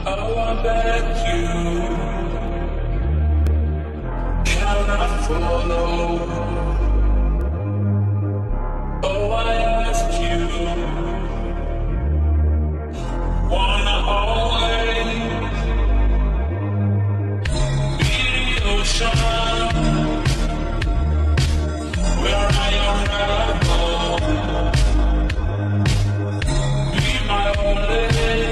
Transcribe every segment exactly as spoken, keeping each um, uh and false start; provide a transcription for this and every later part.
Oh, I beg you, can I follow? Oh, I ask you, wanna always be the ocean where I unravel, be my only.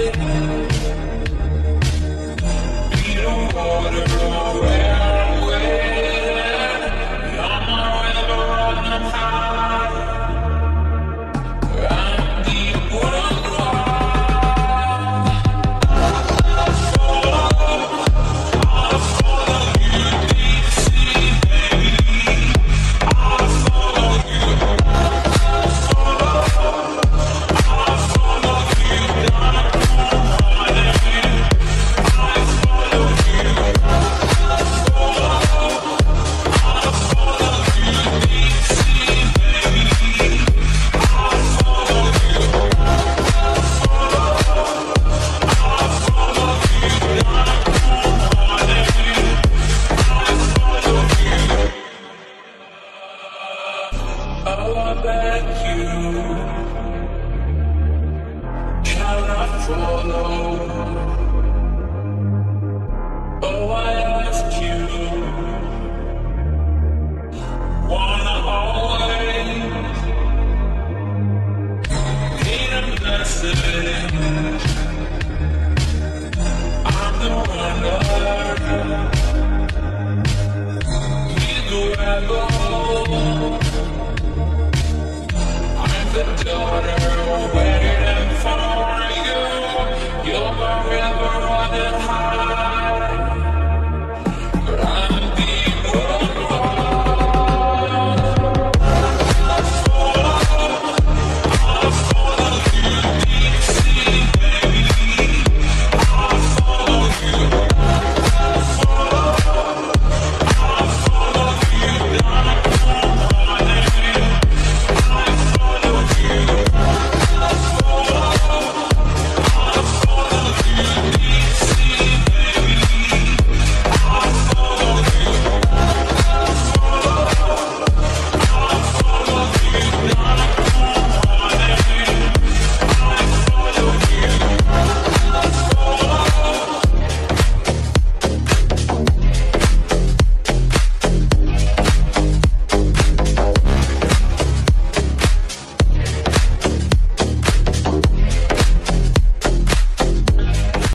Oh, I beg you, can I follow? Oh, I ask you, wanna always need a message. I'm the runner, need the rebel. The daughter waiting for you. You're my river running high.